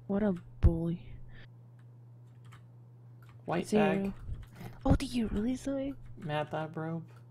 What a bully. White Zero. bag. Oh, did you really say? Matt that rope.